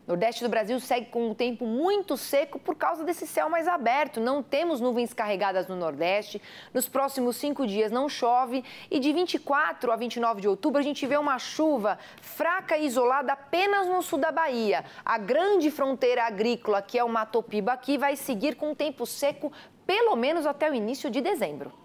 O Nordeste do Brasil segue com um tempo muito seco por causa desse céu mais aberto. Não temos nuvens carregadas no Nordeste. Nos próximos 5 dias não chove. E de 24 a 29 de outubro, a gente vê uma chuva fraca e isolada apenas no sul da Bahia. A grande fronteira agrícola, que é o Mato Piba, aqui vai seguir com um tempo seco pelo menos até o início de dezembro.